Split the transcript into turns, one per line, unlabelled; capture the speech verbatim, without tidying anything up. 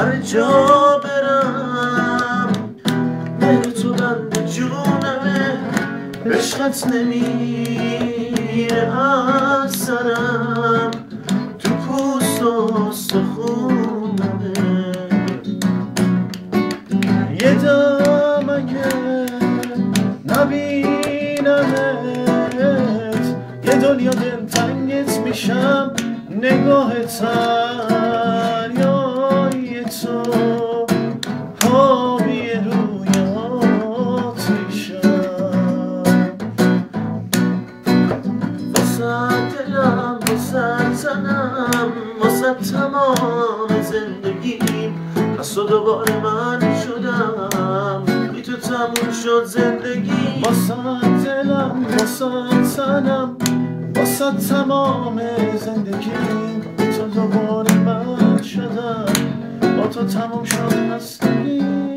هر جا برم مهر تو بند جونمه، عشقت نمیره از سرم، تو پوست و استخونمه. یه دم اگه نبینمت یه دنیا دلتنگت میشم، نگاه دریای تو حاوی رویات میشم. واسه دلم، واسه تنم، واسه تمام زندگیم، پس تو دوباره من شدم، بی تو تموم شد زندگی. واسه دلم، واسه تنم، واسه تمام زندگیم، بی تو دوباره من شدم، با تو تموم شد هستگی.